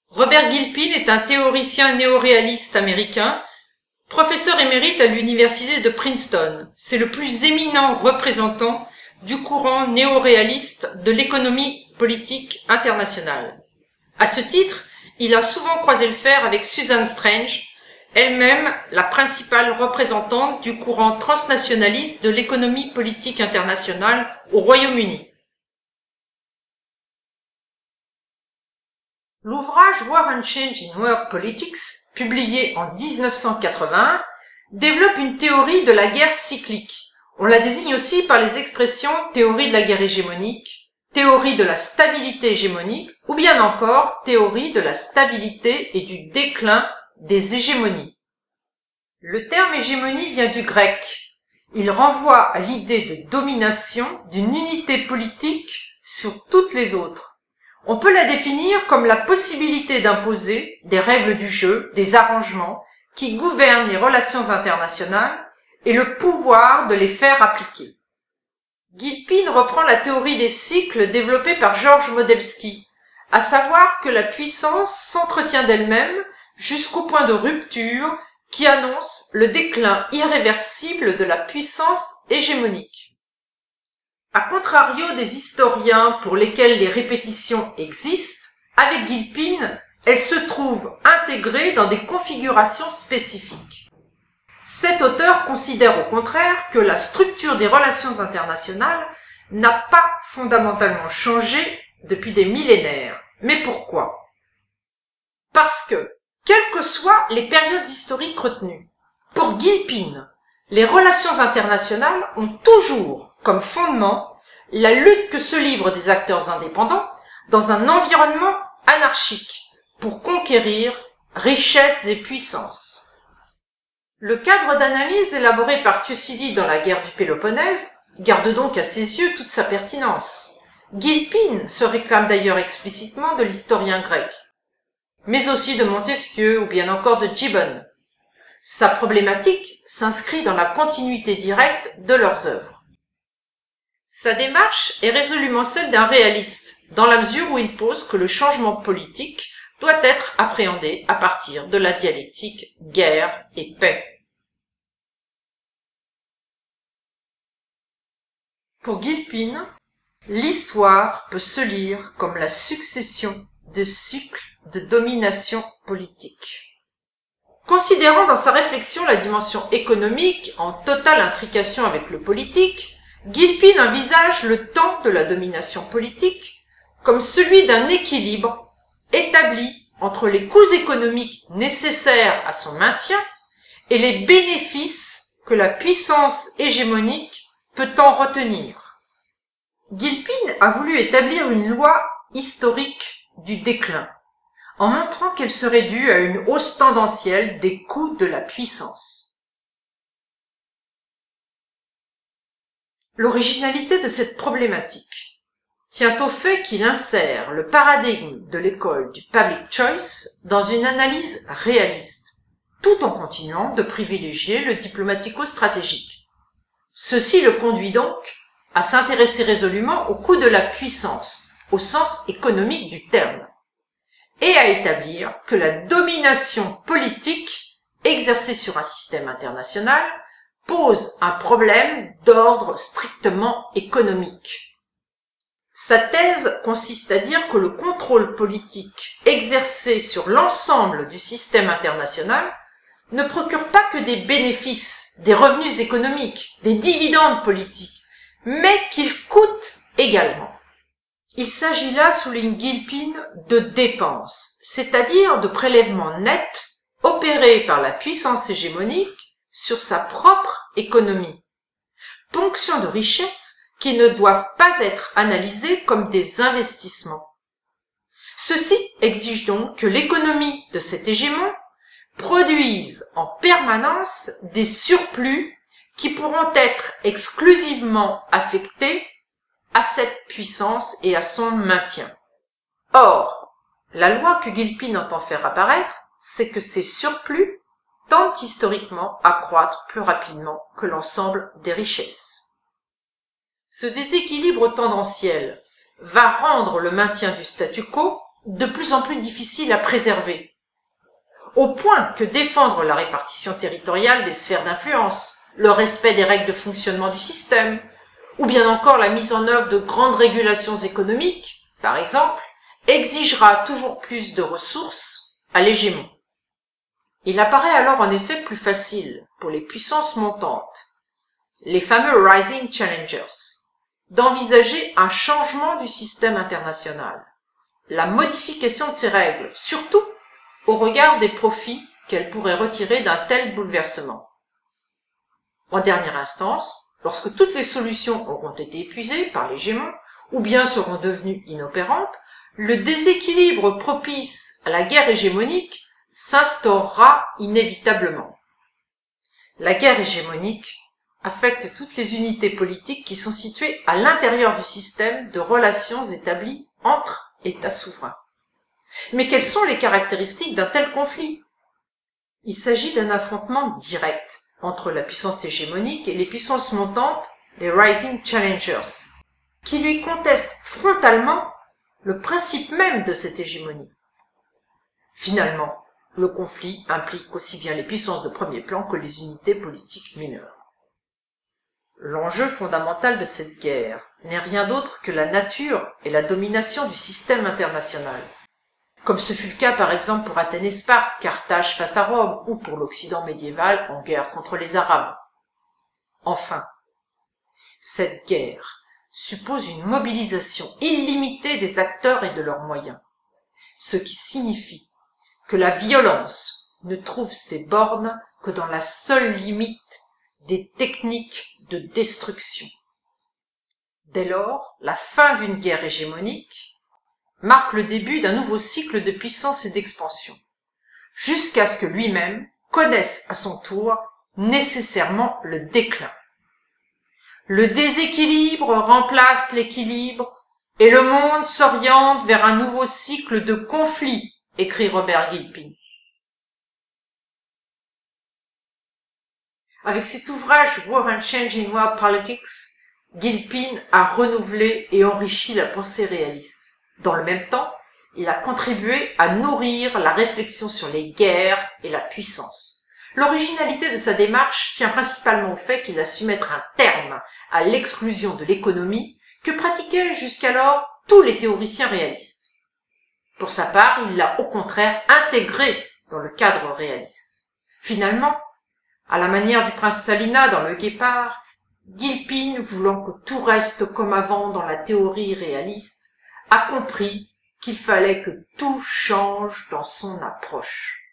Robert Gilpin est un théoricien néoréaliste américain, professeur émérite à l'université de Princeton. C'est le plus éminent représentant du courant néoréaliste de l'économie politique internationale. À ce titre, il a souvent croisé le fer avec Susan Strange, elle-même la principale représentante du courant transnationaliste de l'économie politique internationale au Royaume-Uni. L'ouvrage War and Change in World Politics, publié en 1981, développe une théorie de la guerre cyclique. On la désigne aussi par les expressions théorie de la guerre hégémonique, théorie de la stabilité hégémonique, ou bien encore théorie de la stabilité et du déclin des hégémonies. Le terme hégémonie vient du grec. Il renvoie à l'idée de domination d'une unité politique sur toutes les autres. On peut la définir comme la possibilité d'imposer des règles du jeu, des arrangements qui gouvernent les relations internationales et le pouvoir de les faire appliquer. Gilpin reprend la théorie des cycles développée par Georges Modelsky, à savoir que la puissance s'entretient d'elle-même jusqu'au point de rupture qui annonce le déclin irréversible de la puissance hégémonique. A contrario des historiens pour lesquels les répétitions existent, avec Gilpin, elles se trouvent intégrées dans des configurations spécifiques. Cet auteur considère au contraire que la structure des relations internationales n'a pas fondamentalement changé depuis des millénaires. Mais pourquoi? Parce que, quelles que soient les périodes historiques retenues, pour Gilpin, les relations internationales ont toujours comme fondement la lutte que se livrent des acteurs indépendants dans un environnement anarchique pour conquérir richesses et puissances. Le cadre d'analyse élaboré par Thucydide dans la guerre du Péloponnèse garde donc à ses yeux toute sa pertinence. Gilpin se réclame d'ailleurs explicitement de l'historien grec, mais aussi de Montesquieu ou bien encore de Gibbon. Sa problématique s'inscrit dans la continuité directe de leurs œuvres. Sa démarche est résolument celle d'un réaliste, dans la mesure où il pose que le changement politique doit être appréhendé à partir de la dialectique guerre et paix. Pour Gilpin, l'histoire peut se lire comme la succession de cycles de domination politique. Considérant dans sa réflexion la dimension économique en totale intrication avec le politique, Gilpin envisage le temps de la domination politique comme celui d'un équilibre établi entre les coûts économiques nécessaires à son maintien et les bénéfices que la puissance hégémonique peut en retenir. Gilpin a voulu établir une loi historique du déclin, en montrant qu'elle serait due à une hausse tendancielle des coûts de la puissance. L'originalité de cette problématique tient au fait qu'il insère le paradigme de l'école du public choice dans une analyse réaliste, tout en continuant de privilégier le diplomatico-stratégique. Ceci le conduit donc à s'intéresser résolument au coût de la puissance, au sens économique du terme, et à établir que la domination politique exercée sur un système international pose un problème d'ordre strictement économique. Sa thèse consiste à dire que le contrôle politique exercé sur l'ensemble du système international ne procure pas que des bénéfices, des revenus économiques, des dividendes politiques, mais qu'il coûte également. Il s'agit là, souligne Gilpin, de dépenses, c'est-à-dire de prélèvements nets opérés par la puissance hégémonique sur sa propre économie. Ponction de richesses qui ne doivent pas être analysées comme des investissements. Ceci exige donc que l'économie de cet hégémon produise en permanence des surplus qui pourront être exclusivement affectés à cette puissance et à son maintien. Or, la loi que Gilpin entend faire apparaître, c'est que ces surplus tendent historiquement à croître plus rapidement que l'ensemble des richesses. Ce déséquilibre tendanciel va rendre le maintien du statu quo de plus en plus difficiles à préserver, au point que défendre la répartition territoriale des sphères d'influence, le respect des règles de fonctionnement du système, ou bien encore la mise en œuvre de grandes régulations économiques, par exemple, exigera toujours plus de ressources à l'hégémon. Il apparaît alors en effet plus facile pour les puissances montantes, les fameux Rising Challengers, d'envisager un changement du système international, la modification de ses règles, surtout au regard des profits qu'elles pourraient retirer d'un tel bouleversement. En dernière instance, lorsque toutes les solutions auront été épuisées par l'hégémon, ou bien seront devenues inopérantes, le déséquilibre propice à la guerre hégémonique s'instaurera inévitablement. La guerre hégémonique affecte toutes les unités politiques qui sont situées à l'intérieur du système de relations établies entre États souverains. Mais quelles sont les caractéristiques d'un tel conflit? Il s'agit d'un affrontement direct entre la puissance hégémonique et les puissances montantes, les Rising Challengers, qui lui contestent frontalement le principe même de cette hégémonie. Finalement, le conflit implique aussi bien les puissances de premier plan que les unités politiques mineures. L'enjeu fondamental de cette guerre n'est rien d'autre que la nature et la domination du système international, comme ce fut le cas par exemple pour Athènes et Sparte, Carthage face à Rome, ou pour l'Occident médiéval en guerre contre les Arabes. Enfin, cette guerre suppose une mobilisation illimitée des acteurs et de leurs moyens, ce qui signifie que la violence ne trouve ses bornes que dans la seule limite des techniques de destruction. Dès lors, la fin d'une guerre hégémonique marque le début d'un nouveau cycle de puissance et d'expansion, jusqu'à ce que lui-même connaisse à son tour nécessairement le déclin. Le déséquilibre remplace l'équilibre et le monde s'oriente vers un nouveau cycle de conflits, écrit Robert Gilpin. Avec cet ouvrage War and Change in World Politics, Gilpin a renouvelé et enrichi la pensée réaliste. Dans le même temps, il a contribué à nourrir la réflexion sur les guerres et la puissance. L'originalité de sa démarche tient principalement au fait qu'il a su mettre un terme à l'exclusion de l'économie que pratiquaient jusqu'alors tous les théoriciens réalistes. Pour sa part, il l'a au contraire intégré dans le cadre réaliste. Finalement, à la manière du prince Salina dans Le Guépard, Gilpin, voulant que tout reste comme avant dans la théorie réaliste, a compris qu'il fallait que tout change dans son approche.